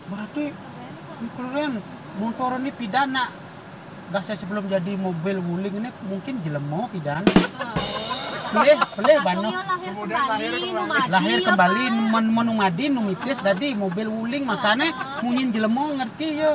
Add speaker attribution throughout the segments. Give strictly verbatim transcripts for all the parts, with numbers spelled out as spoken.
Speaker 1: Berarti keren. Motor ini pidana. Dah saya sebelum jadi mobil wuling ini mungkin jelemo pidana. Boleh, boleh banyak.
Speaker 2: Kemudian lahir kembali.
Speaker 1: Lahir kembali men menumadi numitis tadi mobil wuling makanya mungkin jelemo ngerti ya.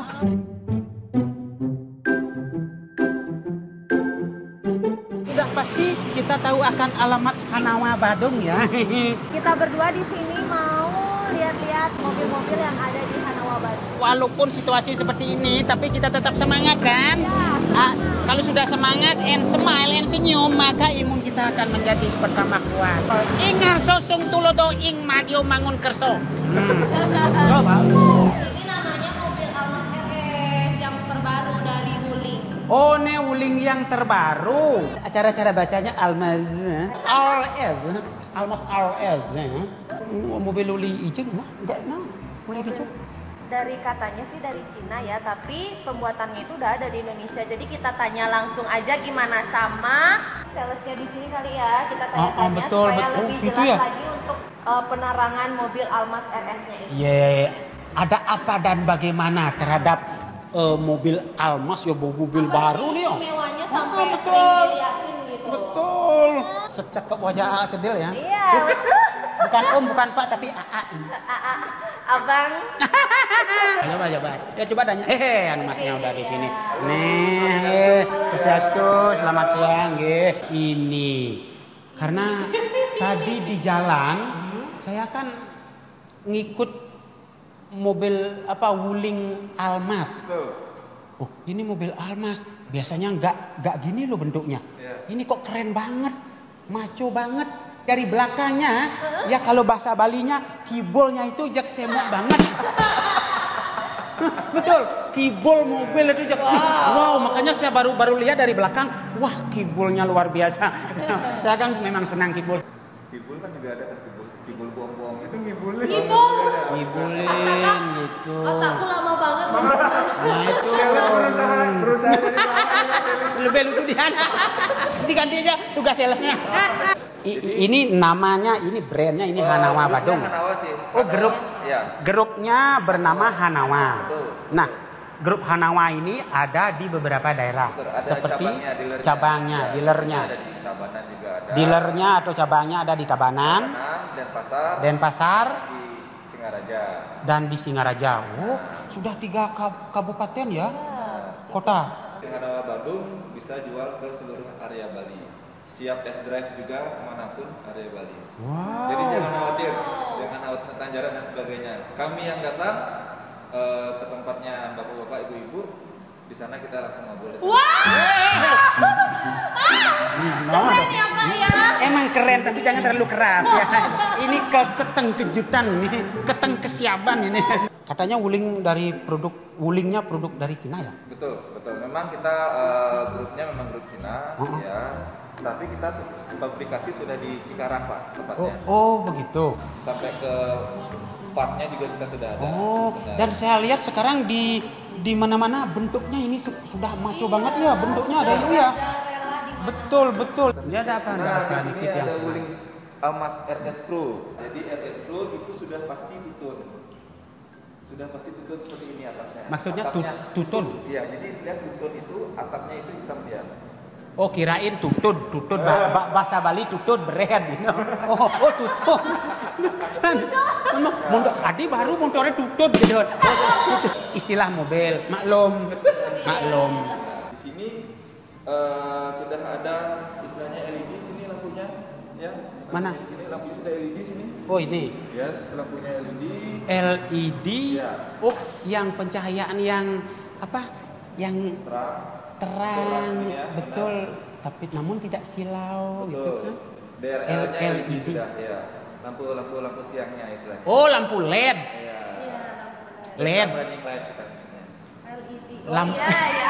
Speaker 1: Sudah pasti kita tahu akan alamat Hanawa Badung ya.
Speaker 2: Kita berdua di sini mau lihat-lihat mobil-mobil yang ada di Hanawa Badung.
Speaker 1: Walaupun situasi seperti ini, tapi kita tetap semangat kan?
Speaker 2: Ya,
Speaker 1: Ah, kalau sudah semangat and smile and senyum, maka imun kita akan menjadi pertama kuat. Ingar sosong tulodo ing madio mangun kerso. Hmm. Coba.
Speaker 2: Ini namanya mobil Almas R S yang terbaru dari Wuling.
Speaker 1: Oh, ne wuling yang terbaru. Acara-cara bacanya Almaz. R S. Almas R S. Mobil wuling hijau mah? Enggak, nah. Wuling hijau.
Speaker 2: Dari katanya sih dari Cina ya, tapi pembuatannya itu udah ada di Indonesia. Jadi kita tanya langsung aja gimana sama salesnya di sini kali ya. Kita tanya-tanya
Speaker 1: Oh, oh, betul,
Speaker 2: supaya
Speaker 1: betul.
Speaker 2: lebih
Speaker 1: Itu
Speaker 2: jelas
Speaker 1: ya?
Speaker 2: lagi untuk uh, penerangan mobil Almas R S-nya ini.
Speaker 1: Yeah. Ada apa dan bagaimana terhadap uh, mobil Almas ya mobil
Speaker 2: Apa
Speaker 1: baru
Speaker 2: sih
Speaker 1: nih ya?
Speaker 2: istimewanya sampai
Speaker 1: Oh, betul.
Speaker 2: sering diliatin gitu.
Speaker 1: Betul. Secakep wajah A A Cedil ya.
Speaker 2: Iya, betul.
Speaker 1: Bukan Om, bukan Pak, tapi A A.
Speaker 2: A-a, Abang.
Speaker 1: Coba, coba. Ya coba tanya. Hehe, anu masnya udah di sini. Nih, Swastiastu, selamat siang, nggih. Ini karena tadi di jalan saya kan ngikut mobil apa Wuling Almas. Oh, ini mobil Almas. Biasanya nggak nggak gini loh bentuknya. Ini kok keren banget, maco banget. Dari belakangnya, ya kalau bahasa Balinya, kibolnya itu jak semok banget. Betul, kibol mobil itu jak. Wow. wow, makanya saya baru baru lihat dari belakang, wah kibolnya luar biasa. Saya kan memang senang kibol.
Speaker 3: Kibul kan juga ada kan kibul, kibul buang-buang itu ngibulin.
Speaker 2: Ngibul.
Speaker 1: Ngibulin gitu.
Speaker 2: Otakku lama banget.
Speaker 1: Nah itu
Speaker 3: berusaha berusaha jadi
Speaker 1: lebih lucu dia. Diganti aja tugas salesnya. I, ini namanya, ini brandnya, ini Hanawa Badung.
Speaker 3: Hanawa sih.
Speaker 1: Oh grup,
Speaker 3: ya.
Speaker 1: grupnya bernama Hanawa.
Speaker 3: Betul.
Speaker 1: Nah, grup Hanawa ini ada di beberapa daerah,
Speaker 3: Betul, ada
Speaker 1: seperti
Speaker 3: cabangnya, dealernya.
Speaker 1: cabangnya,
Speaker 3: Ya,
Speaker 1: dealernya.
Speaker 3: Ada di Tabanan juga ada.
Speaker 1: Dealernya atau cabangnya ada di Tabanan,
Speaker 3: Tabanan, Denpasar,
Speaker 1: Denpasar,
Speaker 3: di Singaraja.
Speaker 1: dan di Singaraja. Oh, sudah tiga kab- kabupaten ya, kota.
Speaker 3: Hanawa Badung bisa jual ke seluruh area Bali. Siap test drive juga kemanapun area Bali.
Speaker 1: Wow.
Speaker 3: Jadi jangan khawatir, jangan khawatir tentang jarak dan sebagainya. Kami yang datang eh, ke tempatnya bapak-bapak, ibu-ibu, di sana kita langsung ngobrol.
Speaker 2: Wah! Keren ya Pak ya.
Speaker 1: Emang keren, tapi jangan terlalu keras ya. Ini ke keteng kejutan nih, keteng kesiapan ini. Katanya Wuling dari produk, Wulingnya produk dari Cina ya?
Speaker 3: Betul, betul. Memang kita eh, grupnya memang grup Cina,
Speaker 1: Uh-huh.
Speaker 3: ya. Tapi kita fabrikasi sudah di Cikarang Pak,
Speaker 1: Oh,
Speaker 3: tempatnya.
Speaker 1: oh begitu.
Speaker 3: Sampai ke partnya juga kita sudah ada.
Speaker 1: Oh,
Speaker 3: Benar.
Speaker 1: dan saya lihat sekarang di di mana-mana bentuknya ini su- sudah maco banget ya, bentuknya ada itu ya.
Speaker 2: Rela di
Speaker 1: Betul, betul. Ini ada apa? Ada
Speaker 3: Nah,
Speaker 1: apa
Speaker 3: di sini
Speaker 1: dikit yang
Speaker 3: ada
Speaker 1: senang.
Speaker 3: Wuling Almas R S Pro. Jadi R S Pro itu sudah pasti tutun. Sudah pasti tutun seperti ini atasnya.
Speaker 1: Maksudnya tu-
Speaker 3: Atapnya
Speaker 1: tutun?
Speaker 3: Iya, jadi istilah tutun itu atapnya itu hitam dia.
Speaker 1: Oh kirain tutun, tutun ba- ba- bahasa Bali tutun berehat gitu. Oh, oh tutun. Memang motor tadi baru motornya tutun gitu. Oh, tutun. Istilah mobil, maklum, maklum.
Speaker 3: Di sini eh, sudah ada istilahnya L E D sini lampunya, ya.
Speaker 1: Mana?
Speaker 3: Di sini lampunya sudah L E D sini.
Speaker 1: Oh ini
Speaker 3: Yes, lampunya L E D.
Speaker 1: L E D.
Speaker 3: Ya.
Speaker 1: Oh, yang pencahayaan yang apa? Yang
Speaker 3: Terang.
Speaker 1: terang,
Speaker 3: Ya,
Speaker 1: betul. Tapi namun tidak silau gitu kan?
Speaker 3: D R L-nya
Speaker 1: L-
Speaker 3: L E D
Speaker 1: LED.
Speaker 3: sudah, ya. Lampu lampu lampu siangnya istilahnya.
Speaker 1: Oh lampu L E D.
Speaker 3: Iya.
Speaker 2: Iya,
Speaker 1: L E D.
Speaker 3: Running light kita sebutnya.
Speaker 2: L E D. Oh
Speaker 1: Lamp-
Speaker 2: iya ya.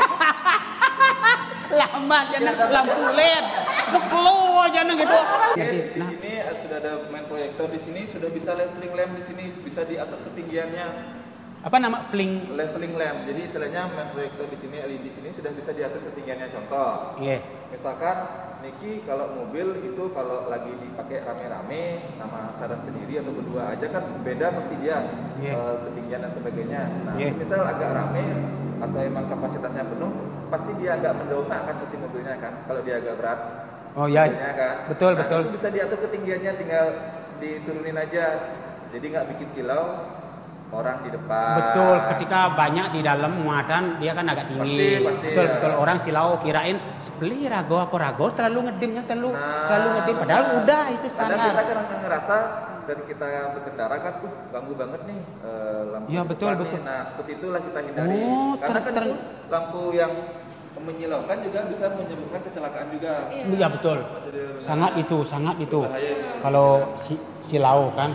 Speaker 1: Lama jangan lampu L E D. Beklo jangan gitu. Jadi,
Speaker 3: Di
Speaker 1: nah,
Speaker 3: sini eh, sudah ada main proyektor di sini, sudah bisa leveling lamp di sini, bisa diatur ketinggiannya.
Speaker 1: apa nama fling?
Speaker 3: Leveling lamp. Jadi istilahnya main proyektor di sini L E D di sini sudah bisa diatur ketinggiannya. Contoh,
Speaker 1: Iya.
Speaker 3: misalkan Niki kalau mobil itu kalau lagi dipakai rame-rame sama Saran sendiri atau berdua aja kan beda mesti dia yeah. uh, ketinggian dan sebagainya. Nah, yeah. misal agak rame atau emang kapasitasnya penuh, pasti dia agak mendongak kan mesin mobilnya kan kalau dia agak berat.
Speaker 1: Oh iya,
Speaker 3: kan?
Speaker 1: betul
Speaker 3: nah,
Speaker 1: betul.
Speaker 3: Itu bisa diatur ketinggiannya, tinggal diturunin aja. Jadi nggak bikin silau orang di depan.
Speaker 1: Betul, ketika banyak di dalam muatan dia kan agak tinggi.
Speaker 3: Pasti, pasti,
Speaker 1: betul
Speaker 3: ya.
Speaker 1: betul. Orang silau kirain sebeli rago apa rago terlalu ngedimnya terlalu
Speaker 3: nah,
Speaker 1: selalu ngedim. Padahal nah, udah itu standar.
Speaker 3: Kadang kita kan ngerasa dari kita berkendara kan, uh ganggu banget nih uh, lampu.
Speaker 1: Iya betul betul.
Speaker 3: Nih. Nah seperti itulah kita hindari.
Speaker 1: Oh,
Speaker 3: karena
Speaker 1: ter,
Speaker 3: kan
Speaker 1: ter,
Speaker 3: itu lampu yang menyilaukan juga bisa menyebabkan kecelakaan juga.
Speaker 1: Iya betul. Sangat itu, sangat itu. Kalau si, silau kan.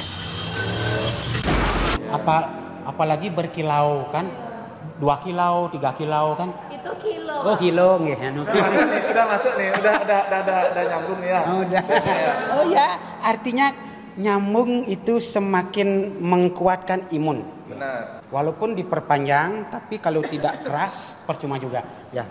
Speaker 1: Apa apalagi berkilau kan, dua kilau, tiga kilau kan?
Speaker 2: Itu kilo.
Speaker 1: Oh kilo, nggih. Anu.
Speaker 3: Udah masuk nih, udah udah udah udah, udah nyambung nih ya.
Speaker 1: Oh, udah. Oh ya, artinya nyambung itu semakin mengkuatkan imun.
Speaker 3: Benar.
Speaker 1: Walaupun diperpanjang, tapi kalau tidak keras percuma juga. Ya.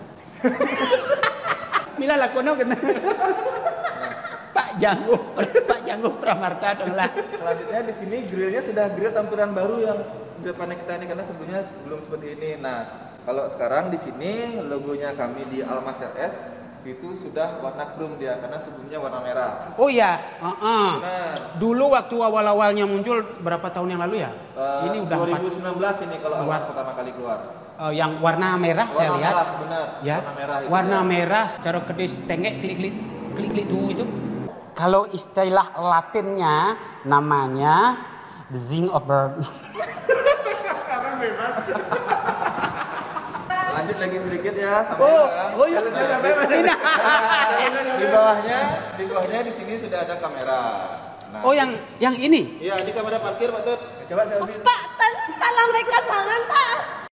Speaker 1: Mila lakono kena. Pak Janggu, Pak Janggu Pramarta dong lah.
Speaker 3: Selanjutnya di sini grillnya sudah grill tampilan baru yang grill panel kita ini karena sebelumnya belum seperti ini. Nah, kalau sekarang di sini logonya kami di Almas R S itu sudah warna chrome dia karena sebelumnya warna merah.
Speaker 1: Oh iya, uh-uh.
Speaker 3: Nah,
Speaker 1: dulu waktu awal-awalnya muncul berapa tahun yang lalu ya?
Speaker 3: Uh,
Speaker 1: ini udah
Speaker 3: dua ribu sembilan belas ini kalau Almas pertama kali keluar.
Speaker 1: Uh, yang warna merah
Speaker 3: warna
Speaker 1: saya lihat.
Speaker 3: Merah, benar.
Speaker 1: Ya.
Speaker 3: Warna merah itu.
Speaker 1: Warna
Speaker 3: ya.
Speaker 1: merah secara kedis tengek klik-klik klik-klik tuh itu. Kalau istilah Latinnya namanya the zinc of bird.
Speaker 3: Lanjut lagi sedikit ya sampai
Speaker 1: Oh,
Speaker 3: sekarang.
Speaker 1: oh iya.
Speaker 3: Di bawahnya, di bawahnya di sini sudah ada kamera. Nah,
Speaker 1: oh yang yang ini?
Speaker 3: iya, ini kamera parkir Pak Tut. Coba selfie.
Speaker 2: Pak, tadi Pak lambaikan tangan Pak.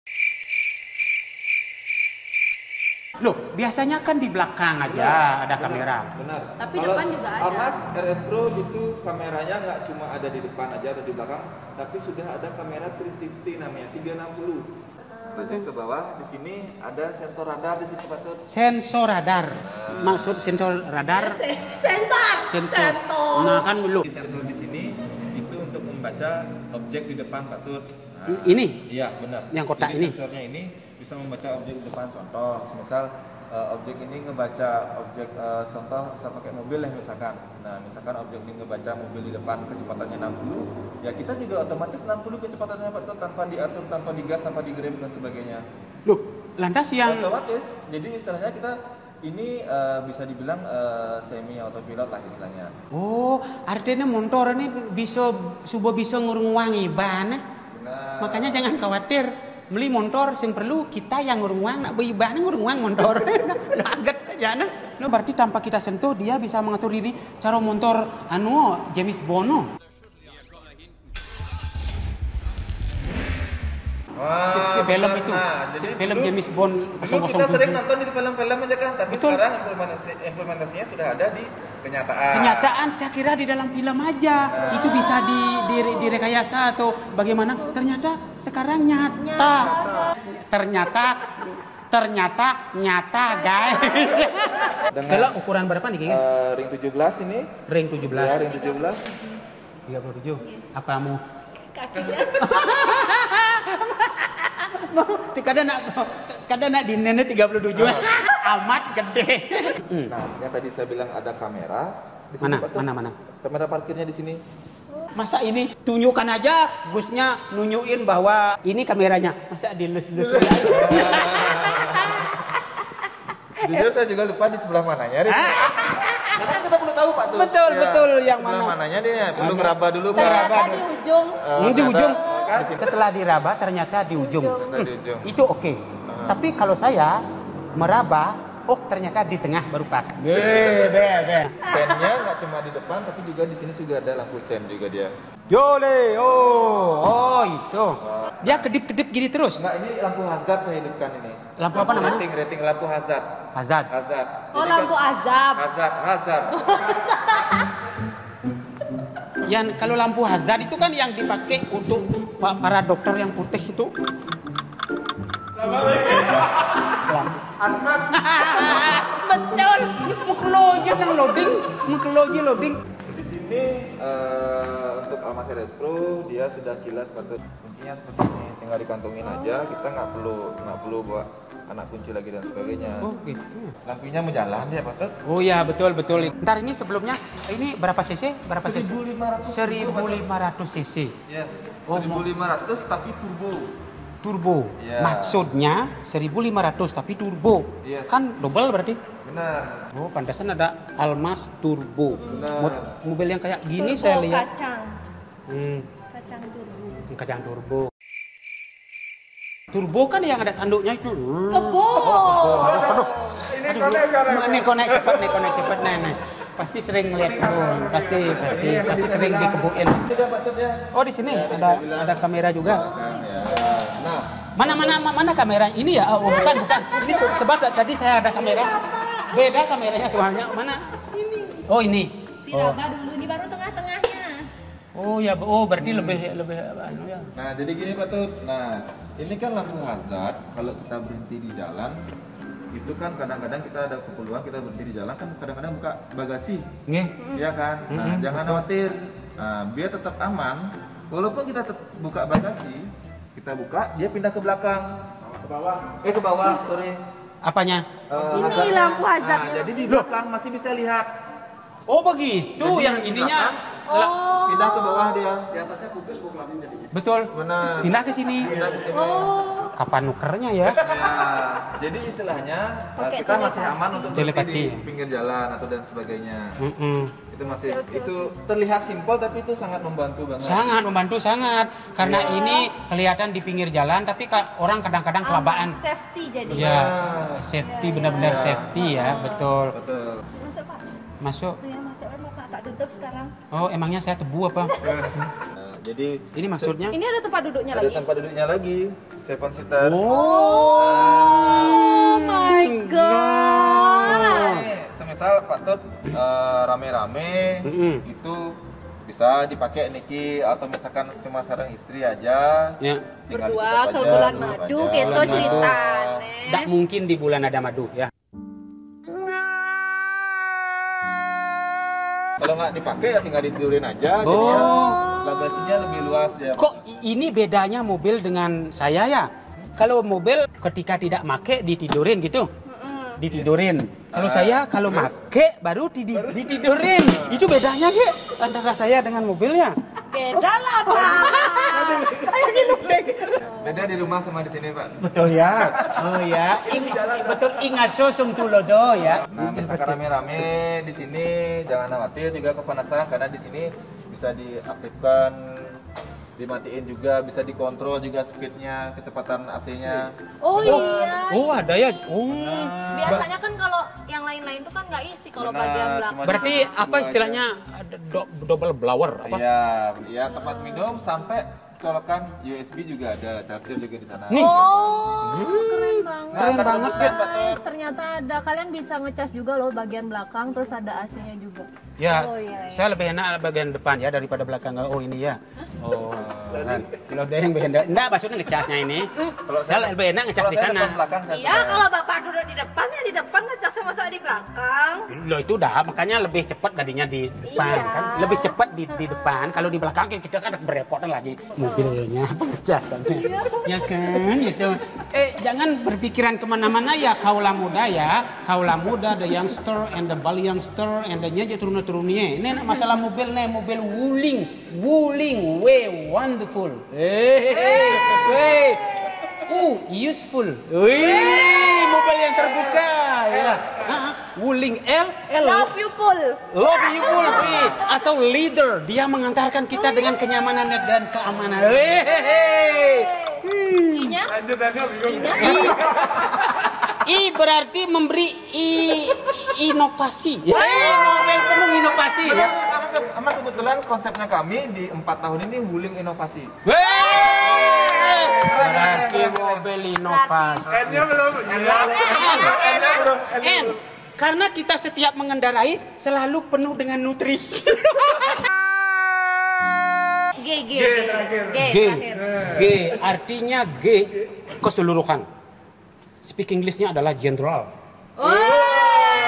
Speaker 1: Loh, biasanya kan di belakang aja
Speaker 3: benar,
Speaker 1: ada
Speaker 3: benar,
Speaker 1: kamera.
Speaker 3: Benar.
Speaker 2: Tapi
Speaker 3: Kalau
Speaker 2: depan juga ada.
Speaker 3: Almas R S Pro itu kameranya nggak cuma ada di depan aja atau di belakang, tapi sudah ada kamera tiga enam nol namanya tiga enam puluh. Lanjut ke bawah, di sini ada sensor radar di sini Pak Tut.
Speaker 1: Sensor radar.
Speaker 3: Nah.
Speaker 1: Maksud sensor radar?
Speaker 2: Se- Sensor.
Speaker 1: Sensor.
Speaker 2: Sensor.
Speaker 1: Nah, kan dulu.
Speaker 3: Di sensor di sini itu untuk membaca objek di depan Pak Tut. Nah,
Speaker 1: ini?
Speaker 3: Iya, benar.
Speaker 1: Yang kotak
Speaker 3: Jadi
Speaker 1: ini?
Speaker 3: Sensornya ini bisa membaca objek di depan. Contoh, misal uh, objek ini ngebaca objek uh, contoh saya pakai mobil ya misalkan. Nah, misalkan objek ini ngebaca mobil di depan kecepatannya enam puluh, ya kita juga otomatis enam puluh kecepatannya Pak Tut tanpa diatur, tanpa digas, tanpa digerem dan sebagainya.
Speaker 1: Loh, lantas yang
Speaker 3: Otomatis. Jadi istilahnya kita ini uh, bisa dibilang uh, semi autopilot lah istilahnya.
Speaker 1: Oh, artinya motor ini bisa subuh bisa ngurung-wangi ban.
Speaker 3: Nah,
Speaker 1: Makanya jangan khawatir. Beli motor sing perlu kita yang ngurung-wang, nak beli ban ngurung-wang motor. Nah, agak saja nah. No, berarti tanpa kita sentuh dia bisa mengatur diri cara motor anu James Bond.
Speaker 3: Wah,
Speaker 1: Si, si film
Speaker 3: benar.
Speaker 1: itu,
Speaker 3: Nah,
Speaker 1: si
Speaker 3: jadi
Speaker 1: film
Speaker 3: dulu-
Speaker 1: James Bond
Speaker 3: Dulu
Speaker 1: nol nol
Speaker 3: kita sering
Speaker 1: tujuh.
Speaker 3: nonton di film-film aja kan, tapi
Speaker 1: Betul.
Speaker 3: sekarang implementasi, implementasinya sudah ada di kenyataan.
Speaker 1: Kenyataan saya kira di dalam film aja itu bisa di, di direkayasa atau bagaimana? Ternyata sekarang nyata.
Speaker 2: Nyata.
Speaker 1: Ternyata ternyata nyata guys.
Speaker 3: Dengan-
Speaker 1: Kalau ukuran berapa nih kayaknya?
Speaker 3: Uh, ring tujuh belas ini.
Speaker 1: Ring tujuh belas.
Speaker 3: Ya, ring tujuh belas.
Speaker 1: tiga puluh tujuh. Apa mau?
Speaker 2: Kakinya.
Speaker 1: Kadang nak kadang nak di nenek tiga puluh tujuh. Amat gede.
Speaker 3: Nah, yang tadi saya bilang ada kamera. Di
Speaker 1: Mana?
Speaker 3: Pak Tut.
Speaker 1: Mana mana?
Speaker 3: Kamera parkirnya di sini.
Speaker 1: Masa ini tunjukkan aja Gusnya nunjukin bahwa ini kameranya. Masa dilus-lus.
Speaker 3: Jujur saya juga lupa di sebelah mananya. Rin. Karena kita perlu tahu Pak Tut.
Speaker 1: Betul,
Speaker 3: Ya,
Speaker 1: betul, yang
Speaker 3: sebelah
Speaker 1: mana?
Speaker 3: mananya dia perlu ngeraba dulu.
Speaker 2: Ternyata
Speaker 3: ngeraba.
Speaker 2: di ujung.
Speaker 3: Eh,
Speaker 1: Ini di
Speaker 3: ternyata-
Speaker 1: ujung. Setelah diraba ternyata di ujung.
Speaker 2: Ujung.
Speaker 3: Ternyata di ujung.
Speaker 1: Itu oke. Tapi kalau saya meraba, oh ternyata di tengah baru pas. Be, be, be.
Speaker 3: Sennya nggak cuma di depan, tapi juga di sini juga ada lampu sen juga dia.
Speaker 1: Yole, oh, oh itu. Dia kedip-kedip gini terus.
Speaker 3: Enggak, ini lampu hazard saya hidupkan ini.
Speaker 1: Lampu apa namanya?
Speaker 3: Rating, rating lampu hazard.
Speaker 1: Hazard.
Speaker 3: Hazard.
Speaker 2: Oh,
Speaker 3: Jadi
Speaker 2: lampu
Speaker 3: kan-
Speaker 2: azab.
Speaker 3: Hazard, hazard.
Speaker 1: Yang kalau lampu hazard itu kan yang dipakai untuk pa- para dokter yang putih itu. Lampu. betul. Mukloji nang loading, mukloji loading.
Speaker 3: Di sini uh, untuk Alma Series Pro dia sudah kilas patut. Kuncinya seperti ini, tinggal dikantongin aja. Kita nggak perlu nggak perlu bawa anak kunci lagi dan sebagainya.
Speaker 1: Oh gitu.
Speaker 3: Lampunya menjalan dia patut.
Speaker 1: Oh ya betul betul. Ntar ini sebelumnya ini berapa cc? Berapa cc? seribu lima ratus cc.
Speaker 3: Yes.
Speaker 1: Oh,
Speaker 3: seribu lima ratus tapi turbo.
Speaker 1: Turbo.
Speaker 3: Ya.
Speaker 1: Maksudnya seribu lima ratus tapi turbo.
Speaker 3: Yes.
Speaker 1: Kan double berarti?
Speaker 3: Benar.
Speaker 1: Oh, pantasan ada Almas Turbo.
Speaker 3: Benar.
Speaker 1: Mo- Mobil yang kayak gini
Speaker 2: Turbo
Speaker 1: saya lihat.
Speaker 2: kacang.
Speaker 1: Hmm,
Speaker 2: Kacang turbo.
Speaker 1: kacang turbo. Turbo kan yang ada tanduknya itu.
Speaker 2: Kebo.
Speaker 3: Ini konek sekarang.
Speaker 1: Ini konek cepat nih, konek cepat nih, nih. Pasti sering melihat kebun, pasti pasti pasti sering dikebuin.
Speaker 3: Sudah patut ya.
Speaker 1: Oh di sini ada ada kamera juga.
Speaker 3: Ya. Nah,
Speaker 1: Mana mana mana kamera ini ya? Oh bukan bukan. Ini se- sebab tadi saya ada kamera. Beda kameranya soalnya. Mana?
Speaker 2: Ini.
Speaker 1: Oh ini. Oh,
Speaker 2: Diraba dulu, ini baru tengah-tengahnya.
Speaker 1: oh ya. Oh berarti lebih lebih anu ya.
Speaker 3: nah jadi gini patut. Nah, ini kan lampu hazard. Kalau kita berhenti di jalan, itu kan kadang-kadang kita ada keperluan kita berhenti di jalan kan kadang-kadang buka bagasi,
Speaker 1: Nggih.
Speaker 3: ya kan? Nah,
Speaker 1: Mm-mm,
Speaker 3: jangan khawatir. Nah, biar tetap aman, walaupun kita tetap buka bagasi, kita buka, dia pindah ke belakang. Ke bawah. Eh ke bawah, sorry.
Speaker 1: Apanya?
Speaker 3: Eh,
Speaker 2: Ini
Speaker 3: hazardnya.
Speaker 2: lampu hazardnya.
Speaker 3: Nah, jadi di belakang masih bisa lihat.
Speaker 1: Oh begitu
Speaker 3: Jadi
Speaker 1: yang
Speaker 3: di
Speaker 1: ininya.
Speaker 3: belakang,
Speaker 1: la-
Speaker 3: pindah ke bawah dia.
Speaker 1: Betul.
Speaker 3: Benar.
Speaker 1: Pindah ke sini.
Speaker 3: Pindah ke sini.
Speaker 1: Kapan nukernya ya?
Speaker 3: Ya, jadi istilahnya uh,
Speaker 2: Oke,
Speaker 3: kita masih
Speaker 2: telepati.
Speaker 3: aman untuk
Speaker 1: Telepati.
Speaker 3: berhenti di pinggir jalan atau dan sebagainya.
Speaker 1: Mm-mm.
Speaker 3: Itu masih itu terlihat simpel tapi itu sangat membantu banget.
Speaker 1: Sangat membantu sangat karena
Speaker 3: Iya.
Speaker 1: ini kelihatan di pinggir jalan tapi ka- orang kadang-kadang kelabaan.
Speaker 2: Aman, safety jadi.
Speaker 1: Ya, safety benar-benar
Speaker 3: Iya.
Speaker 1: safety ya, betul.
Speaker 3: Betul.
Speaker 2: Masuk Pak.
Speaker 1: Masuk.
Speaker 2: Ya masuk Pak, tak tutup sekarang.
Speaker 1: Oh, emangnya saya tebu apa?
Speaker 3: Nah, jadi
Speaker 1: Ini maksudnya?
Speaker 2: Ini ada tempat duduknya
Speaker 3: ada
Speaker 2: lagi.
Speaker 3: tempat duduknya lagi, seven seater.
Speaker 2: Oh my god.
Speaker 3: Ini semisal patut uh, rame-rame
Speaker 1: Mm-mm.
Speaker 3: itu bisa dipakai Niki atau misalkan cuma seorang istri aja.
Speaker 1: Ya.
Speaker 3: Tinggal
Speaker 2: Berdua
Speaker 3: ditutup
Speaker 2: ke
Speaker 3: aja,
Speaker 2: bulan
Speaker 3: tutup
Speaker 2: madu,
Speaker 3: aja.
Speaker 2: keto
Speaker 1: Bulan madu.
Speaker 2: ceritane.
Speaker 1: Tidak mungkin di bulan ada madu ya.
Speaker 3: Kalau nggak dipakai ya tinggal ditidurin aja.
Speaker 1: Oh.
Speaker 3: Jadi ya bagasinya lebih luas dia.
Speaker 1: Kok ini bedanya mobil dengan saya ya? Kalau mobil ketika tidak make ditidurin gitu. Ditidurin. Kalau
Speaker 3: Ah,
Speaker 1: saya kalau make baru di- ditidurin. Itu bedanya Ge antara saya dengan mobilnya.
Speaker 2: Beda lah Pak.
Speaker 3: Beda di rumah sama di sini Pak.
Speaker 1: Betul ya. Oh ya. Ing- betul ingat sosum tulodo ya.
Speaker 3: Nah, misalkan rame-rame di sini jangan khawatir juga kepanasan karena di sini bisa diaktifkan, dimatiin juga, bisa dikontrol juga speednya, kecepatan A C-nya.
Speaker 2: Oh iya.
Speaker 1: Oh ada ya. Oh.
Speaker 2: Biasanya kan kalau yang lain-lain tuh kan nggak isi kalau
Speaker 3: Benar,
Speaker 2: bagian belakang.
Speaker 3: cuma
Speaker 1: Berarti
Speaker 3: Nah,
Speaker 1: apa
Speaker 3: dulu
Speaker 1: istilahnya ada do- double blower apa?
Speaker 3: Iya, ya tempat minum sampai colokan U S B juga ada, charger juga di sana.
Speaker 1: Nih.
Speaker 2: Oh, keren banget.
Speaker 3: Keren banget,
Speaker 2: guys.
Speaker 3: Pak.
Speaker 2: Ternyata ada, kalian bisa ngecas juga loh bagian belakang, terus ada A C-nya juga.
Speaker 1: Ya,
Speaker 2: Oh, iya, iya.
Speaker 1: saya lebih enak bagian depan ya daripada belakang. Oh ini ya. Oh, kan. Kalau ada yang beda, enggak maksudnya ngecasnya ini.
Speaker 3: Kalau
Speaker 1: Saya lebih enak ngecas
Speaker 3: kalau
Speaker 1: di
Speaker 3: saya
Speaker 1: sana.
Speaker 3: depan belakang saya
Speaker 2: Iya,
Speaker 3: suka.
Speaker 2: kalau bapak duduk di depan ya di depan ngecasnya masa di belakang.
Speaker 1: Loh itu dah, makanya lebih cepat tadinya di depan
Speaker 2: Iya.
Speaker 1: kan. Lebih cepat di, di depan. Kalau di belakang kan kita kan berepotan lagi mobilnya, pengecasannya. Ya kan gitu. Eh jangan berpikiran kemana-mana ya kaulah muda ya. Kaulah muda, the youngster and the bali youngster and the nyaja turun-turunnya. Ini masalah mobil nih, mobil Wuling. Wuling, way wonderful. Hey, hey. Uh, useful. Wih, mobil yang terbuka ya. Ah, Wuling L, L.
Speaker 2: Love you Pul.
Speaker 1: Love you full free atau leader, dia mengantarkan kita dengan kenyamanan dan keamanan. Hehehe.
Speaker 2: I-nya?
Speaker 1: I, I berarti memberi i, inovasi. Ya, mobil penuh inovasi ya.
Speaker 3: Karena ke- karena kebetulan konsepnya kami di empat tahun ini Wuling inovasi.
Speaker 1: Weh, berarti mobil inovasi. N, N, karena kita setiap mengendarai selalu penuh dengan nutrisi.
Speaker 2: G, G, G. G,
Speaker 1: G,
Speaker 2: terakhir.
Speaker 1: G artinya G keseluruhan. Speak Englishnya adalah general.
Speaker 2: Woi.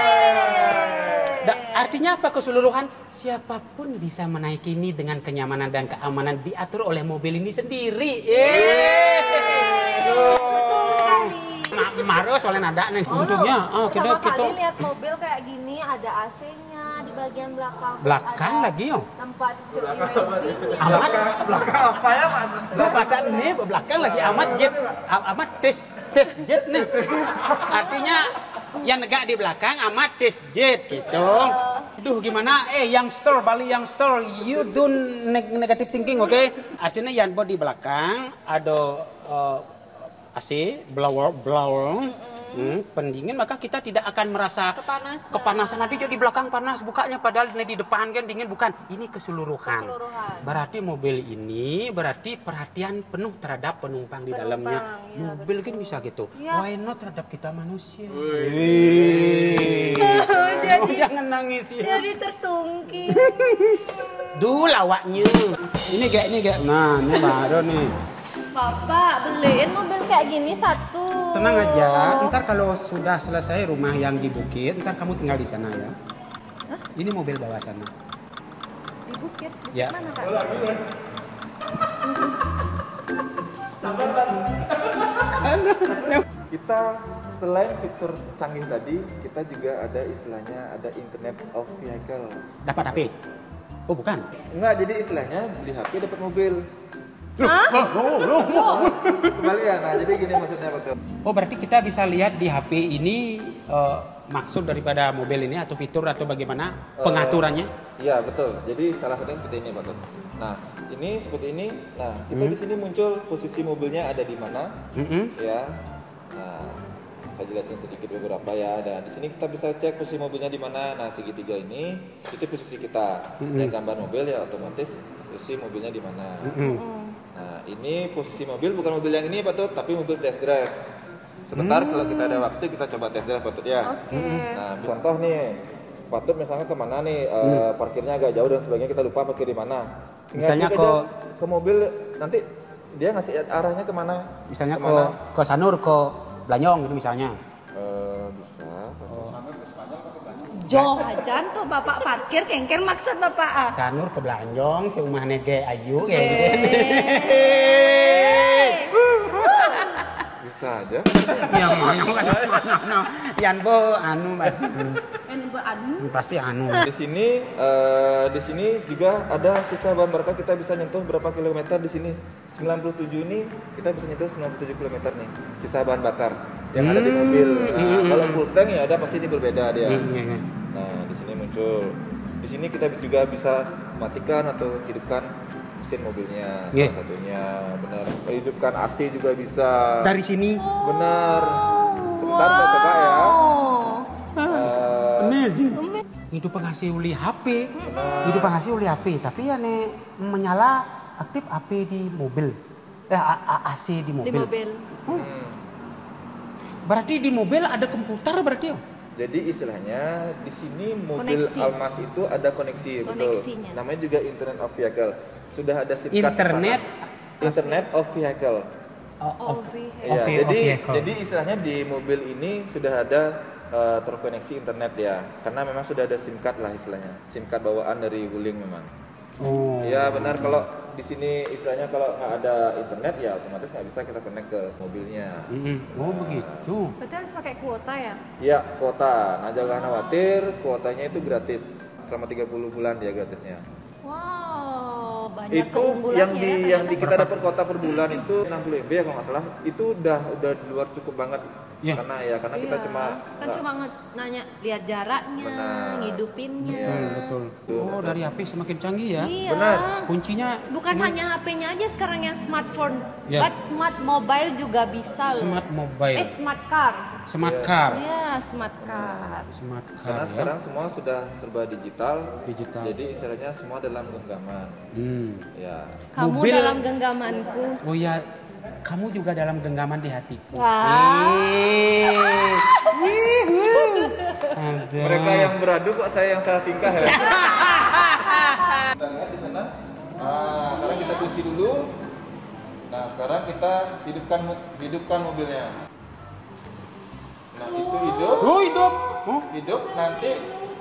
Speaker 1: Artinya apa keseluruhan? Siapapun bisa menaiki ini dengan kenyamanan dan keamanan diatur oleh mobil ini sendiri. Yeay. Ma Maro soalnya ada nih
Speaker 2: Oh,
Speaker 1: untungnya. Oh, kita
Speaker 2: pertama
Speaker 1: kita
Speaker 2: kali lihat mobil kayak gini ada A C-nya di bagian belakang. Terus
Speaker 1: belakang
Speaker 2: ada
Speaker 1: lagi yo.
Speaker 2: tempat U S B-nya.
Speaker 1: Amat
Speaker 3: Belakang apa ya, Pak?
Speaker 1: tuh badan nih belakang lagi amat jet. Amat tes tes jet nih. Artinya yang negak di belakang amat tes jet gitu. Duh gimana? Eh yang store Bali yang store you don't neg negative thinking, oke? Okay? Artinya yang body belakang ada uh, A C, blower, blower, hmm, pendingin, maka kita tidak akan merasa
Speaker 2: Kepanasan.
Speaker 1: kepanasan. Nanti jadi di belakang panas bukanya, padahal di depan kan dingin, bukan. Ini keseluruhan.
Speaker 2: Keseluruhan.
Speaker 1: Berarti mobil ini berarti perhatian penuh terhadap penumpang di
Speaker 2: Penumpang,
Speaker 1: dalamnya.
Speaker 2: ya,
Speaker 1: Mobil kan bisa gitu.
Speaker 2: Ya.
Speaker 1: Why not terhadap kita manusia? Wih.
Speaker 2: Jadi
Speaker 1: Jangan nangis ya.
Speaker 2: jadi tersungking.
Speaker 1: Duh lawaknya. Ini kayak ini kayak. Nah, ini baru nih.
Speaker 2: Bapak beliin mobil kayak gini satu.
Speaker 1: Tenang aja, ntar kalau sudah selesai rumah yang di bukit, ntar kamu tinggal di sana ya.
Speaker 2: Hah?
Speaker 1: Ini mobil bawah sana.
Speaker 2: Di bukit. Bukit
Speaker 1: Ya.
Speaker 2: mana, Kak?
Speaker 3: Kita selain fitur canggih tadi, kita juga ada istilahnya ada Internet of Vehicle.
Speaker 1: Dapat H P? Oh bukan.
Speaker 3: Enggak, jadi istilahnya beli H P dapat mobil.
Speaker 2: Hah?
Speaker 3: Kembali ya, nah jadi gini maksudnya Pak.
Speaker 1: Oh berarti kita bisa lihat di H P ini eh, maksud daripada mobil ini atau fitur atau bagaimana pengaturannya?
Speaker 3: Iya betul. Jadi salah satunya seperti ini Pak. Nah ini seperti ini. Nah kita di sini muncul posisi mobilnya ada di mana,
Speaker 1: Mm-mm.
Speaker 3: ya. Nah saya jelasin sedikit beberapa ya. Dan di sini kita bisa cek posisi mobilnya di mana. Nah segitiga ini itu posisi kita. Dan gambar mobil ya otomatis posisi mobilnya di mana.
Speaker 1: Mm-mm.
Speaker 3: Nah ini posisi mobil bukan mobil yang ini Pak Tut, tapi mobil test drive. Sebentar kalau kita ada waktu kita coba test drive Pak Tut ya.
Speaker 2: Oke.
Speaker 3: Nah contoh nih, Pak Tut misalnya kemana nih, eh, parkirnya agak jauh dan sebagainya, kita lupa parkir di mana.
Speaker 1: Misalnya
Speaker 3: Ngajak
Speaker 1: ke-
Speaker 3: aja ke mobil, nanti dia ngasih arahnya kemana?
Speaker 1: Misalnya ke
Speaker 3: Kemana?
Speaker 1: ke Sanur ke Blanyong gitu misalnya.
Speaker 3: Eh, bisa. Pak Tut.
Speaker 2: Jo ajan tuh Bapak parkir kengken maksud Bapak ah.
Speaker 1: Sanur ke Blanyong, si umah nege ayu kayak gitu.
Speaker 3: Bisa aja.
Speaker 1: Yang mau kan Yan bo anu pasti
Speaker 2: En beanu.
Speaker 1: pasti anu.
Speaker 3: Di sini, eh, di sini juga ada sisa bahan bakar, kita bisa nyentuh berapa kilometer di sini. sembilan puluh tujuh ini kita bisa nyentuh sembilan puluh tujuh kilometer nih, sisa bahan bakar yang ada di mobil. Nah, kalau full tank ya ada pasti ini berbeda dia.
Speaker 1: Hmm, iya, iya.
Speaker 3: Nah, di sini muncul. Di sini kita juga bisa matikan atau hidupkan mesin mobilnya.
Speaker 1: Iya.
Speaker 3: Salah satunya benar. Hidupkan A C juga bisa.
Speaker 1: Dari sini.
Speaker 3: Benar. Sebentar saya coba ya. Eh,
Speaker 1: Amazing. Itu penghasil uli H P. Itu penghasil uli H P, tapi ya nih menyala aktif H P di mobil. Eh A- A- A C di
Speaker 2: Di
Speaker 1: mobil.
Speaker 2: mobil.
Speaker 3: hmm.
Speaker 1: Berarti di mobil ada komputer berarti ya?
Speaker 3: Jadi istilahnya di sini mobil
Speaker 2: Koneksi.
Speaker 3: Almas itu ada koneksi,
Speaker 2: Koneksinya.
Speaker 3: betul. Namanya juga Internet of Vehicle. Sudah ada SIM card di
Speaker 1: Internet
Speaker 3: mana? Internet of Vehicle.
Speaker 1: Oh,
Speaker 2: Of
Speaker 1: of-
Speaker 2: vehicle.
Speaker 3: Iya,
Speaker 1: Of-
Speaker 3: jadi
Speaker 1: of vehicle.
Speaker 3: jadi istilahnya di mobil ini sudah ada eh, terkoneksi internet ya. Karena memang sudah ada SIM card lah istilahnya. SIM card bawaan dari Wuling memang.
Speaker 1: Oh.
Speaker 3: Iya benar, kalau di sini istilahnya kalau nggak ada internet ya otomatis nggak bisa kita connect ke mobilnya.
Speaker 1: Mm-mm. Oh begitu.
Speaker 2: Berarti harus pakai kuota ya?
Speaker 3: Iya, kuota. Nah, jangan khawatir, kuotanya itu gratis. Selama tiga puluh bulan dia gratisnya.
Speaker 2: Wow, banyak
Speaker 3: Itu
Speaker 2: keunggulannya
Speaker 3: yang di
Speaker 2: ya,
Speaker 3: yang di
Speaker 2: ternyata.
Speaker 3: kita dapat kuota per bulan itu enam puluh M B ya kalau nggak salah. Itu udah udah di luar cukup banget.
Speaker 1: Iya.
Speaker 3: Karena ya karena kita
Speaker 2: Iya.
Speaker 3: cuma
Speaker 2: kan
Speaker 3: nggak-
Speaker 2: cuma nge- nanya lihat jaraknya,
Speaker 3: Benar.
Speaker 2: ngidupinnya.
Speaker 1: Betul, betul. Oh, dari H P semakin canggih ya.
Speaker 2: Iya.
Speaker 3: Benar.
Speaker 1: Kuncinya
Speaker 2: Bukan
Speaker 1: cuma
Speaker 2: hanya H P-nya aja sekarang yang smartphone,
Speaker 1: Ya.
Speaker 2: but smart mobile juga bisa loh.
Speaker 1: smart mobile,
Speaker 2: Eh, smart car.
Speaker 1: smart car,
Speaker 2: Iya, smart car.
Speaker 1: smart car.
Speaker 3: karena
Speaker 1: ya.
Speaker 3: sekarang semua sudah serba digital.
Speaker 1: Digital.
Speaker 3: Jadi istilahnya semua dalam genggaman.
Speaker 1: Hmm.
Speaker 3: Ya.
Speaker 2: Kamu
Speaker 1: Mobil-
Speaker 2: dalam genggamanku.
Speaker 1: Oh ya, kamu juga dalam genggaman di hatiku.
Speaker 2: Wah.
Speaker 1: Eh. Wihu. Ada.
Speaker 3: Mereka yang beradu kok saya yang salah tingkah ya. Kita lihat di sana. Nah, sekarang kita kunci dulu. Nah, sekarang kita hidupkan mo- hidupkan mobilnya. Nah, itu hidup.
Speaker 1: Oh hidup. Oh.
Speaker 3: Hidup nanti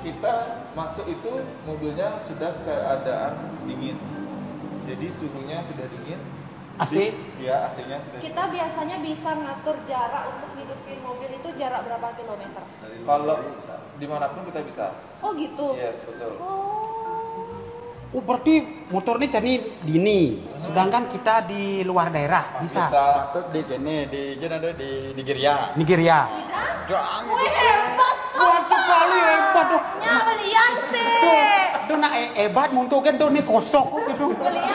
Speaker 3: kita masuk itu mobilnya sudah keadaan dingin. Jadi suhunya sudah dingin.
Speaker 1: A C?
Speaker 3: Ya, A C-nya sudah.
Speaker 2: Kita biasanya bisa ngatur jarak untuk hidupin mobil itu jarak berapa kilometer?
Speaker 3: Kalau dimanapun kita bisa.
Speaker 2: Oh gitu.
Speaker 3: Yes, betul.
Speaker 2: Oh.
Speaker 1: Oh berarti motor ini jadi dini, sedangkan kita di luar daerah bisa.
Speaker 4: Patut di sini di ada di Nigeria.
Speaker 1: Nigeria.
Speaker 4: Doang
Speaker 2: Wih hebat
Speaker 1: Kuat sekali hebat tuh.
Speaker 2: Ya belian sih.
Speaker 1: Tuh nak hebat muntuk kan tuh nih kosok gitu.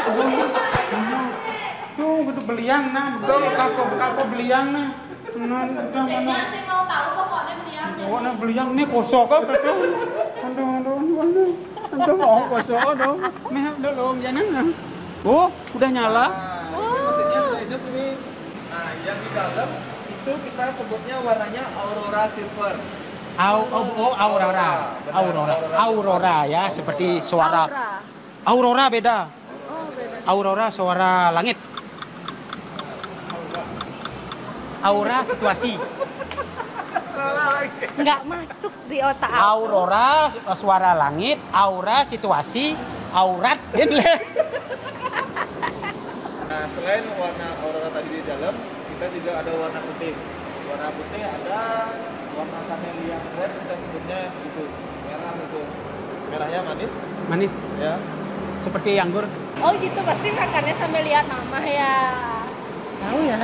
Speaker 1: Tuh gitu beliang nah, dong kako kako beliang nah. Nah, udah mana?
Speaker 2: Saya mau tahu pokoknya beliannya.
Speaker 1: Oh, nah beliang nih kosok kan tuh. Aduh, aduh, aduh. Aduh, mau kosok dong. Meh, udah lom jangan nah. Oh, udah nyala.
Speaker 3: Nah, ini mesinnya sudah hidup ini. Nah, yang di dalam itu kita sebutnya warnanya Aurora Silver.
Speaker 1: Au, au, oh, aurora. Aurora. Aurora ya, seperti suara. Aurora beda. Aurora suara langit. Aura situasi.
Speaker 2: Nggak masuk di otak aku.
Speaker 1: Aurora suara langit, aura situasi, aurat.
Speaker 3: Nah, selain warna Aurora tadi di dalam, kita juga ada warna putih. Warna putih ada warna camellia red, kita sebutnya itu merah itu. Merahnya manis,
Speaker 1: Manis,
Speaker 3: ya.
Speaker 1: seperti anggur.
Speaker 2: Oh gitu pasti makannya sambil lihat mama ya.
Speaker 1: Tahu ya?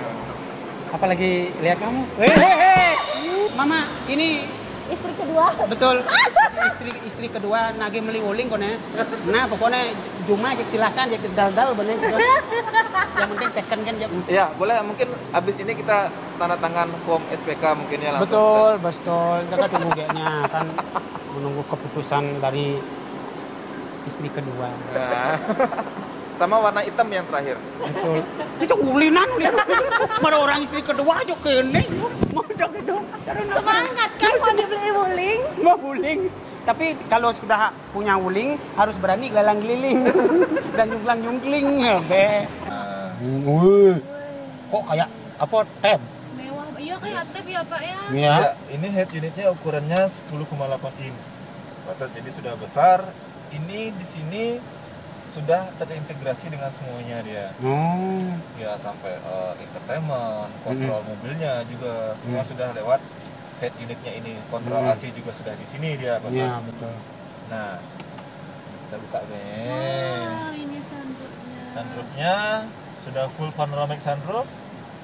Speaker 1: Apalagi lihat kamu. Hehehe. Mama, ini
Speaker 2: Istri kedua.
Speaker 1: betul istri istri kedua nage meli uling kone. Nah, pokoknya Juma aja silahkan aja dal-dal bener gitu. Yang penting tekan kan ya.
Speaker 3: Iya, boleh mungkin abis ini kita tanda tangan form S P K mungkin ya langsung.
Speaker 1: Betul, betul. Kita tunggu kayaknya kan menunggu keputusan dari istri kedua.
Speaker 3: Nah, sama warna hitam yang terakhir.
Speaker 1: Betul. Itu ulinan lihat. Mana orang istri kedua aja kene. Mau gitu.
Speaker 2: Semangat kan mau dibeli wuling.
Speaker 1: Mau wuling. Tapi kalau sudah punya wuling harus berani galang keliling dan nyungklang nyungkling ya, be. Wih. Kok kayak apa tab?
Speaker 2: Mewah. Iya kayak tab ya Pak ya.
Speaker 1: Iya.
Speaker 5: Ya, ini head unitnya ukurannya sepuluh koma delapan inch. Jadi sudah besar. Ini di sini sudah terintegrasi dengan semuanya dia.
Speaker 1: Oh.
Speaker 5: Ya sampai uh, entertainment, kontrol
Speaker 1: Mm-hmm.
Speaker 5: mobilnya juga semua
Speaker 1: Mm.
Speaker 5: sudah lewat head unitnya ini. Kontrol
Speaker 1: Mm.
Speaker 5: A C juga sudah di sini dia, Bapak.
Speaker 1: Iya, betul.
Speaker 5: Nah, kita buka deh.
Speaker 2: Wah ini sunroofnya.
Speaker 5: Sunroofnya sudah full panoramic sunroof.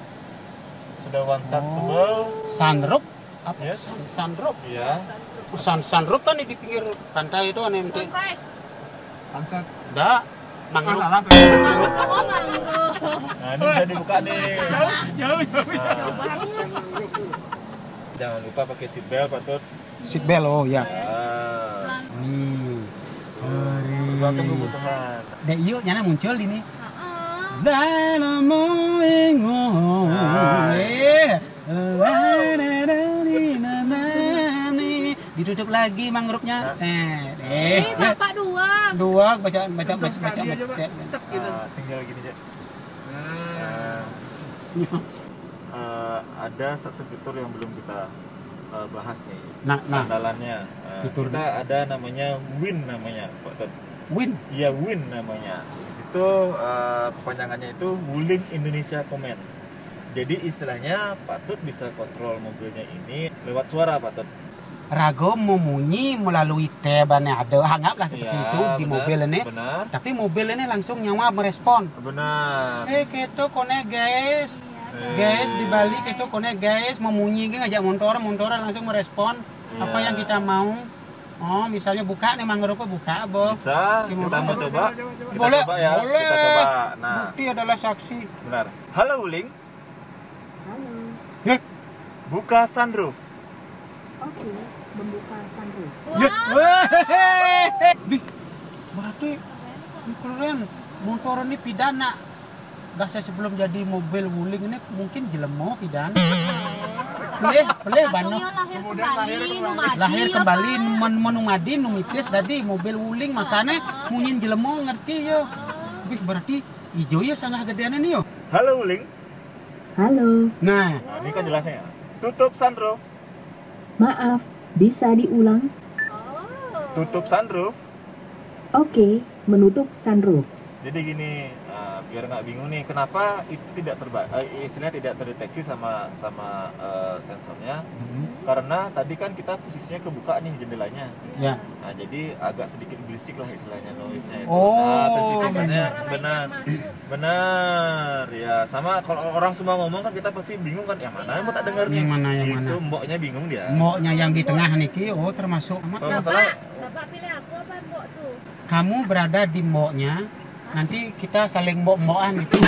Speaker 5: Sudah one touch tebal.
Speaker 1: Sunroof? Apa?
Speaker 5: Yes.
Speaker 1: Sun- Sunroof?
Speaker 5: Iya.
Speaker 1: Sun sunroof kan di pinggir pantai itu kan yang penting.
Speaker 2: Sunrise.
Speaker 3: Sunset.
Speaker 1: Enggak. Mangrove.
Speaker 2: Oh mangrove.
Speaker 5: Nah, ini bisa dibuka nih.
Speaker 1: Jauh, jauh.
Speaker 2: Jauh banget.
Speaker 5: Jangan lupa pakai seat belt, Patut.
Speaker 1: Seat belt, oh ya.
Speaker 5: Ah.
Speaker 1: Nih.
Speaker 5: Berbagai kebutuhan.
Speaker 1: Dek yuk nyana muncul ini.
Speaker 2: Heeh.
Speaker 1: Dalam mengingat.
Speaker 5: Ah.
Speaker 1: Eh. Ditutup lagi mangrove-nya. Eh,
Speaker 2: Ih,
Speaker 1: eh.
Speaker 2: Bapak dua.
Speaker 1: Dua baca baca baca baca. baca.
Speaker 5: Ah, tinggal gini aja. Nah, eh, ada satu fitur yang belum kita eh, bahas nih.
Speaker 1: Nah, nah.
Speaker 5: Andalannya. Eh,
Speaker 1: Fitur.
Speaker 5: kita ada namanya Win namanya, Pak Tut.
Speaker 1: Win.
Speaker 5: Iya, Win namanya. Itu eh, kepanjangannya itu Wuling Indonesia Command. Jadi istilahnya Pak Tut bisa kontrol mobilnya ini lewat suara, Pak Tut.
Speaker 1: Rago memunyi melalui tab yang ada, anggaplah seperti
Speaker 5: Iya,
Speaker 1: itu di
Speaker 5: benar,
Speaker 1: mobil ini.
Speaker 5: benar.
Speaker 1: Tapi mobil ini langsung nyawa merespon.
Speaker 5: Benar.
Speaker 1: Eh, keto kone guys, guys di Bali keto kone guys memunyi ke ngajak motor, motor langsung merespon
Speaker 5: Iya.
Speaker 1: apa yang kita mau. Oh, misalnya buka nih mangrove buka, Bob.
Speaker 5: Bisa,
Speaker 1: Di
Speaker 5: kita
Speaker 1: motor.
Speaker 5: mau coba. Kita
Speaker 1: Boleh,
Speaker 5: coba ya.
Speaker 1: boleh.
Speaker 5: Kita coba. Nah,
Speaker 1: Bukti adalah saksi.
Speaker 5: benar. Halo Wuling,
Speaker 1: Heh.
Speaker 5: buka sunroof.
Speaker 1: Ya. Weh. Bih, berarti ini keren. Motor ini pidana. Gak saya sebelum jadi mobil wuling ini mungkin jelemo pidana. Boleh, boleh bano.
Speaker 2: lahir kembali, nu mati.
Speaker 1: Lahir
Speaker 2: ya,
Speaker 1: kembali
Speaker 2: Pak.
Speaker 1: men menumadi numitis tadi mobil wuling makanya munyin jelemo ngerti yo. Bih, berarti ijo ya sangat gedean ini yo.
Speaker 5: Halo Wuling.
Speaker 6: Halo,
Speaker 1: Nah,
Speaker 5: Nah, ini kan jelasnya. Tutup sunroof.
Speaker 6: maaf, bisa diulang?
Speaker 5: tutup sunroof.
Speaker 6: Oke, menutup sunroof.
Speaker 5: Jadi gini, uh, biar nggak bingung nih, kenapa itu tidak terba uh, istilahnya tidak terdeteksi sama sama uh, sensornya?
Speaker 1: Hmm.
Speaker 5: Karena tadi kan kita posisinya kebuka nih jendelanya.
Speaker 1: Ya.
Speaker 5: Nah, jadi agak sedikit berisik lah istilahnya noise-nya itu.
Speaker 1: Oh.
Speaker 5: Nah,
Speaker 2: Ada
Speaker 5: sensitivitasnya
Speaker 2: suara lain
Speaker 5: benar.
Speaker 2: yang masuk.
Speaker 5: Benar. Ya, sama kalau orang semua ngomong kan kita pasti bingung kan, yang mana yang mau tak dengar nih.
Speaker 1: Yang mana, yang
Speaker 5: gitu,
Speaker 1: mana?
Speaker 5: mboknya bingung dia.
Speaker 1: Mboknya yang di tengah niki, oh termasuk.
Speaker 5: Kalau
Speaker 2: Bapak,
Speaker 5: masalah
Speaker 2: Bapak pilih aku apa mbok tuh?
Speaker 1: Kamu berada di mboknya, nanti kita saling mbok-mbokan gitu.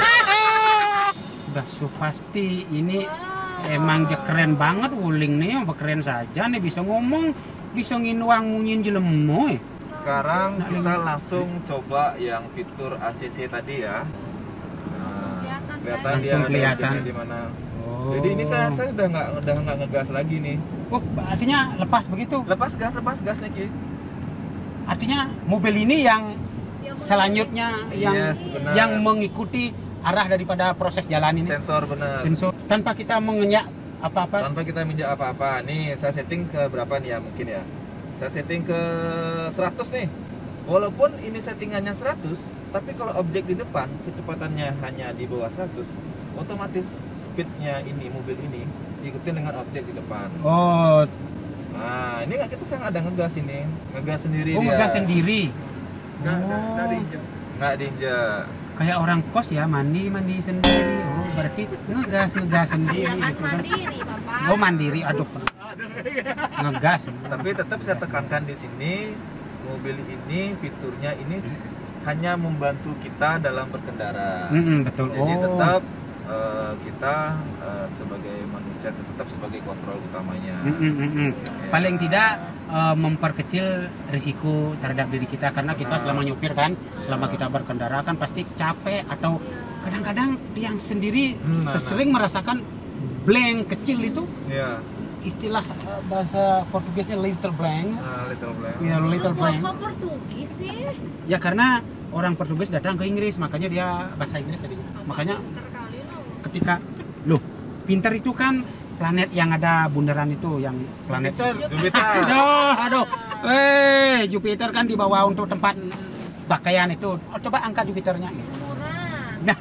Speaker 1: Udah su pasti ini emang je keren banget Wuling nih, apa keren saja nih bisa ngomong, bisa nginuang ngunyin jelemo. eh.
Speaker 5: sekarang kita langsung coba yang fitur A C C tadi ya. Nah, kelihatan dia
Speaker 1: Langsung
Speaker 5: ada
Speaker 1: kelihatan.
Speaker 5: objeknya di mana.
Speaker 1: Oh.
Speaker 5: Jadi ini saya saya udah nggak udah nggak ngegas lagi nih.
Speaker 1: Oh, artinya lepas begitu.
Speaker 5: Lepas gas, lepas gas nih Ki.
Speaker 1: Artinya mobil ini yang selanjutnya yang
Speaker 5: Yes, benar.
Speaker 1: yang mengikuti arah daripada proses jalan ini.
Speaker 5: Sensor benar.
Speaker 1: Sensor tanpa kita mengenyak apa-apa.
Speaker 5: Tanpa kita minjak apa-apa. Nih saya setting ke berapa nih ya mungkin ya. Saya setting ke seratus nih. Walaupun ini settingannya seratus, tapi kalau objek di depan kecepatannya hanya di bawah seratus, otomatis speednya ini mobil ini ikutin dengan objek di depan.
Speaker 1: Oh,
Speaker 5: Nah, ini nggak kita saya nggak ada ngegas ini, ngegas sendiri
Speaker 1: oh
Speaker 5: dia.
Speaker 1: ngegas sendiri.
Speaker 5: Nggak,
Speaker 1: Oh,
Speaker 5: nggak, nggak diinjak. Nggak diinjak.
Speaker 1: kayak orang kos ya, mandi mandi sendiri. Oh, berarti ngegas ngegas sendiri.
Speaker 2: Ya kan
Speaker 1: gitu kan.
Speaker 2: mandiri Bapak.
Speaker 1: Oh mandiri, aduh. Ngegas.
Speaker 5: Tapi tetap saya tekankan di sini, mobil ini fiturnya ini hanya membantu kita dalam berkendara.
Speaker 1: Mm-mm, betul.
Speaker 5: Jadi
Speaker 1: Oh.
Speaker 5: tetap eh, kita eh, sebagai manusia tetap sebagai kontrol utamanya.
Speaker 1: Mm-mm, mm-mm. Paling tidak eh, memperkecil risiko terhadap diri kita karena kita selama nyupir kan, selama kita berkendara kan pasti capek atau kadang-kadang yang sendiri
Speaker 5: Hmm, nah,
Speaker 1: sering merasakan blank kecil itu,
Speaker 5: Ya,
Speaker 1: istilah eh, bahasa Portugisnya little blank.
Speaker 5: nah, little blank.
Speaker 1: Ya little
Speaker 2: Kok
Speaker 1: blank.
Speaker 2: kok Portugis sih?
Speaker 1: Ya karena orang Portugis datang ke Inggris makanya dia bahasa Inggris tadi. Makanya
Speaker 2: Terkali loh.
Speaker 1: ketika loh, pinter itu kan planet yang ada bundaran itu, yang planet
Speaker 5: Jupiter.
Speaker 1: Aduh, aduh. Eh, Jupiter kan dibawa untuk tempat pakaian itu. Oh, coba angkat Jupiternya.
Speaker 2: Murah.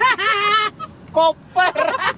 Speaker 1: Koper.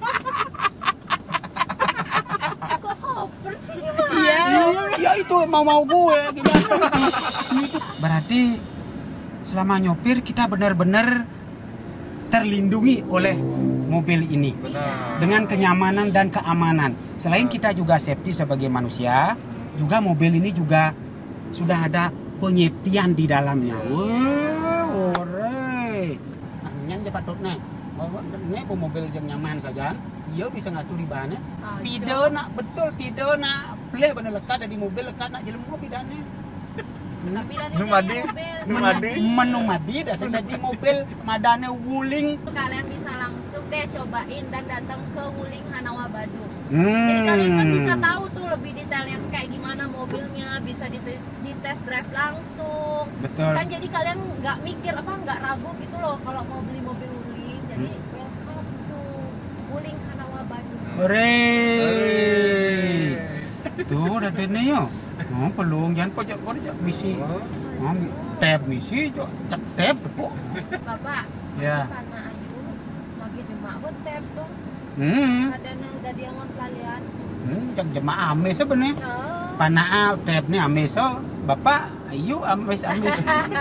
Speaker 2: Kok koper sih gimana?
Speaker 1: Iya, ya itu mau-mau gue gimana? Itu berarti selama nyopir kita benar-benar terlindungi oleh mobil ini.
Speaker 5: Benar.
Speaker 1: Dengan kenyamanan dan keamanan. Selain kita juga safety sebagai manusia, juga mobil ini juga sudah ada penyetian di dalamnya. Wah, ore. Nyan je patutnya. Ini po mobil yang nyaman saja. Iya bisa ngatur di bahannya.
Speaker 2: Ah,
Speaker 1: Pide nak betul, pide nak play bener lekat di mobil lekat nak jelem mo pidane.
Speaker 2: Tapi dari
Speaker 5: Numadi,
Speaker 2: mobil.
Speaker 5: Numadi.
Speaker 1: Menu madi dah sudah di mobil madane Wuling.
Speaker 2: Kalian bisa langsung deh cobain dan datang ke Wuling Hanawa Badung.
Speaker 1: Hmm.
Speaker 2: Jadi kalian kan bisa tahu tuh lebih detailnya kayak gimana mobilnya, bisa dites, dites drive langsung.
Speaker 1: Betul.
Speaker 2: Kan jadi kalian nggak mikir apa nggak ragu gitu loh kalau mau beli mobil Wuling. Jadi
Speaker 1: Hmm.
Speaker 2: welcome to Wuling Hanawa Badung.
Speaker 1: Hore. Tuh udah dene yo. Oh, pelung jangan pojok pojok misi. Oh, mi- tab misi jo cek tab po.
Speaker 2: Bapak,
Speaker 1: Ya.
Speaker 2: karena ayu lagi jemaah buat tap tuh.
Speaker 1: Hmm.
Speaker 2: Ada yang udah diangon kalian.
Speaker 1: Hmm, cek jemaah ames sebenarnya.
Speaker 2: Oh.
Speaker 1: Panaa tab ni ames so. Bapak ayo ames ames.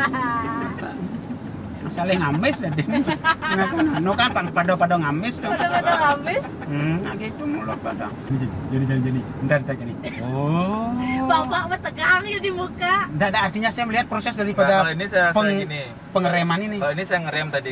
Speaker 1: Saling ames dah dene. Ngakan anu kan pang pada-pada ngames dong.
Speaker 2: Pada-pada ngamis.
Speaker 1: Hmm, nah gitu mulut pada. Jadi jadi jadi. Bentar bentar jadi. Oh.
Speaker 2: Bapak bertegang di muka.
Speaker 1: Tidak ada artinya saya melihat proses
Speaker 5: Nah,
Speaker 1: daripada
Speaker 5: kalau ini saya,
Speaker 1: peng-
Speaker 5: saya gini.
Speaker 1: pengereman ini.
Speaker 5: Kalau ini saya ngerem tadi.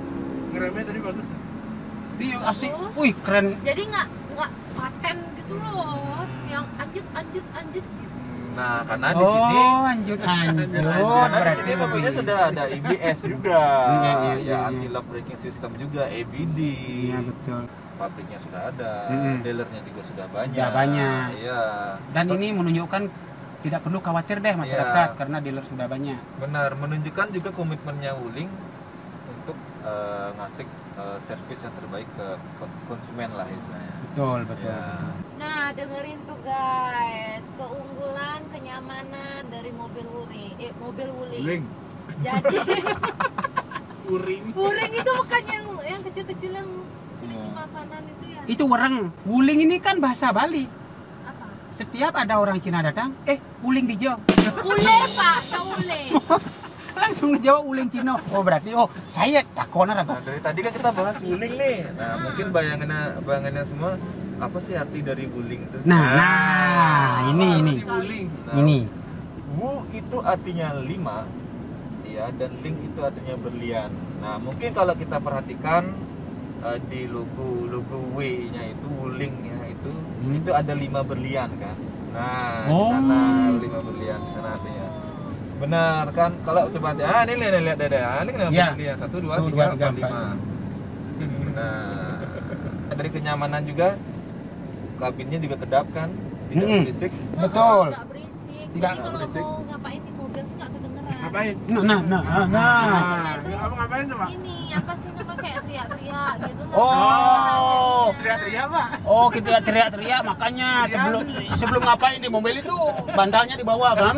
Speaker 1: Iya asik. Wih keren.
Speaker 2: Jadi nggak nggak paten gitu loh. Yang anjut anjut anjut.
Speaker 5: Nah, karena di sini
Speaker 1: Oh anjut anjut.
Speaker 5: karena di
Speaker 1: Berarti
Speaker 5: sini mobilnya sudah ada A B S juga,
Speaker 1: Iya, iya,
Speaker 5: ya
Speaker 1: iya,
Speaker 5: anti lock braking system juga, A B D.
Speaker 1: Iya betul.
Speaker 5: Pabriknya sudah ada,
Speaker 1: Mm-mm.
Speaker 5: dealernya juga sudah banyak.
Speaker 1: Sudah banyak.
Speaker 5: Iya.
Speaker 1: Dan ini menunjukkan tidak perlu khawatir deh masyarakat
Speaker 5: Iya.
Speaker 1: karena dealer sudah banyak.
Speaker 5: Benar, menunjukkan juga komitmennya Wuling untuk eh, ngasih uh, servis yang terbaik ke konsumen lah istilahnya.
Speaker 1: Betul, betul.
Speaker 5: Ya.
Speaker 2: Nah, dengerin tuh guys, keunggulan, kenyamanan dari mobil Wuling. Eh, mobil Wuling. Jadi
Speaker 1: Wuling.
Speaker 2: Wuling itu bukan yang yang kecil-kecil yang selipin makanan itu ya?
Speaker 1: Itu wereng. Wuling ini kan bahasa Bali.
Speaker 2: Apa?
Speaker 1: Setiap ada orang Cina datang, eh wuling dijawab.
Speaker 2: Ule Pak, kau ule.
Speaker 1: Langsung dijawab wuling Cina. Oh berarti oh saya takonan apa?
Speaker 5: Nah, dari tadi kan kita bahas wuling nih. Nah, mungkin bayangannya bayangannya semua apa sih arti dari wuling itu?
Speaker 1: Nah, nah ini ini.
Speaker 5: Nah,
Speaker 1: Ini.
Speaker 5: Wu itu artinya lima, ya, dan ling itu artinya berlian. Nah, mungkin kalau kita perhatikan uh, di logo logo W-nya itu wuling ya itu
Speaker 1: Hmm.
Speaker 5: itu ada lima berlian kan. Nah,
Speaker 1: Oh.
Speaker 5: di sana lima berlian, di sana artinya. Benar kan? Kalau coba ah ini lihat lihat deh, ah, ini lima
Speaker 1: Ya.
Speaker 5: berlian satu dua
Speaker 1: Satu,
Speaker 5: tiga
Speaker 1: dua, tiga,
Speaker 5: empat lima. Nah, dari kenyamanan juga kabinnya juga kedap kan, tidak
Speaker 1: Hmm.
Speaker 5: berisik.
Speaker 1: Betul.
Speaker 2: Nggak berisik.
Speaker 1: Tidak
Speaker 2: Jadi kalau
Speaker 5: berisik.
Speaker 2: mau ngapain di mobil tuh nggak kedengeran.
Speaker 4: Ngapain?
Speaker 1: Nah, nah, nah, nah, nah.
Speaker 2: Maksudnya itu
Speaker 4: Apa ngapain coba?
Speaker 2: ini apa sih nama kayak teriak-teriak gitu. nggak
Speaker 1: Oh.
Speaker 2: kedengeran
Speaker 4: Teriak-teriak Pak.
Speaker 1: Oh, kita teriak-teriak makanya sebelum sebelum ngapain di mobil itu bantalnya di bawah, kan?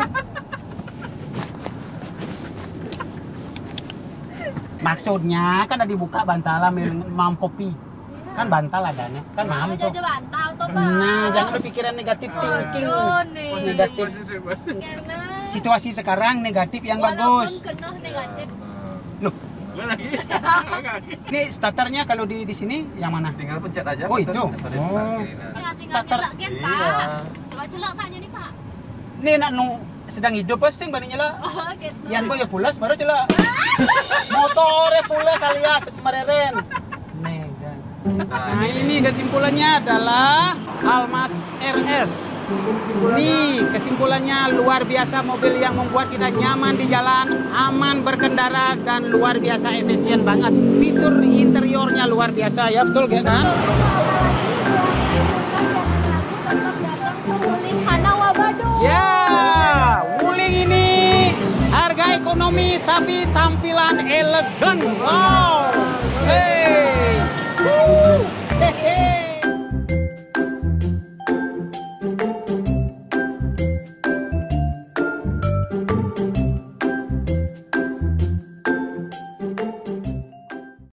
Speaker 1: Maksudnya kan ada dibuka bantalan mampopi. Kan bantal adanya, kan
Speaker 2: jadinya.
Speaker 1: paham
Speaker 2: Mau
Speaker 1: tuh.
Speaker 2: jajan bantal tuh Pak.
Speaker 1: Nah, jangan berpikiran negatif thinking.
Speaker 2: Aduh, nih.
Speaker 1: Negatif.
Speaker 2: Karena
Speaker 1: Situasi sekarang negatif yang
Speaker 2: walaupun
Speaker 1: bagus.
Speaker 2: kena negatif.
Speaker 1: Loh,
Speaker 4: Lagi.
Speaker 1: ini starternya kalau di di sini yang mana?
Speaker 5: Tinggal pencet aja.
Speaker 1: Oh,
Speaker 5: button,
Speaker 1: itu?
Speaker 5: sorry,
Speaker 1: Oh.
Speaker 5: kanan kiri, nah.
Speaker 2: Ya tinggal
Speaker 1: Starter.
Speaker 2: nyelak kan
Speaker 5: Iya.
Speaker 2: Pak. Coba celak Pak jadi Pak.
Speaker 1: Ini nak nu sedang hidup pasti banding nyala.
Speaker 2: Oh gitu.
Speaker 1: Yan boy ya pulas baru celak. Motornya pulas alias mereren. Medan. Nah ini kesimpulannya adalah Almas R S. Nih kesimpulannya luar biasa mobil yang membuat kita nyaman di jalan, aman berkendara dan luar biasa efisien banget. Fitur interiornya luar biasa ya betul gak kan?
Speaker 2: Wuling Hanawa Badung.
Speaker 1: Ya, Wuling ini harga ekonomi tapi tampilan elegan. Wah.